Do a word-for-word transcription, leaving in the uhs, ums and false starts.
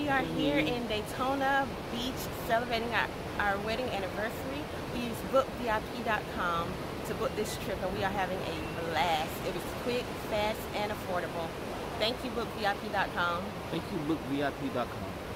We are here in Daytona Beach celebrating our, our wedding anniversary. We use book V I P dot com to book this trip, and we are having a blast. It is quick, fast, and affordable. Thank you, book V I P dot com. Thank you, book V I P dot com.